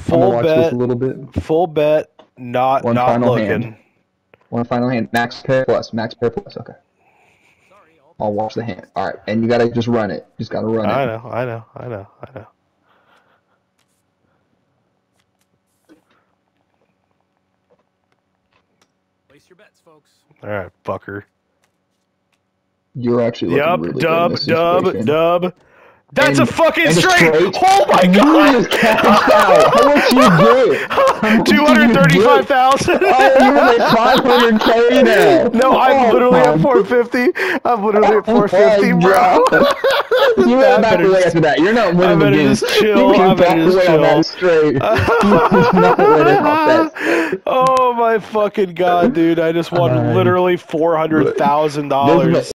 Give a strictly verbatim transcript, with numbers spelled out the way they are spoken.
Full watch bet. This a little bit. Full bet. Not One not final looking. hand. One final hand. Max pair plus. Max pair plus. Okay. I'll watch the hand. All right, and you gotta just run it. Just gotta run I it. know. I know. I know. I know. Place your bets, folks. All right, fucker. You're actually looking Yup, really good in dub, this dub, situation. dub. That's And- a fucking and a straight. straight. Oh my You god! just cashed out. How much you get? How much Two do hundred you thirty-five get? thousand. Oh, you're like five hundred K now. No, I'm Oh, literally my at four fifty. I'm literally at Oh four fifty, my bro. God. You I better back better away just- after that. You're not I winning the better game. just chill. You I can better back just away on that chill. straight. You're not winning off that. Oh my fucking god, dude! I just won Uh, literally four hundred thousand This dollars. ma-